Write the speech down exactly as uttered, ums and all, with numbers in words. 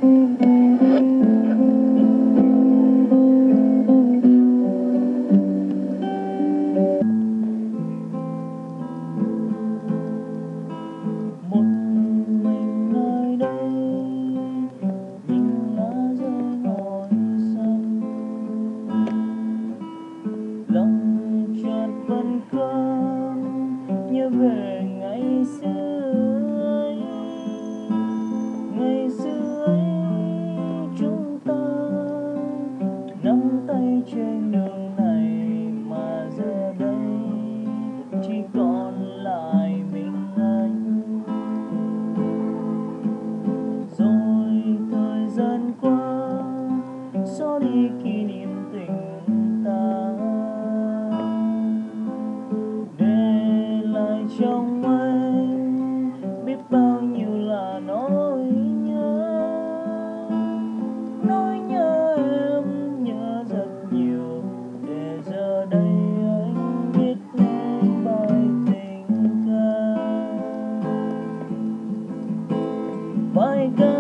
Nhớ về ngày xưa ấy, ngày xưa ấy chúng ta nắm tay trên đường này, mà giờ đây chỉ còn lại mình anh. Rồi thời gian qua xóa đi kỷ niệm tình ta, trong anh biết bao nhiêu là nỗi nhớ, nỗi nhớ em nhớ rất nhiều. Để giờ đây anh biết nên bài tình ca, bài ca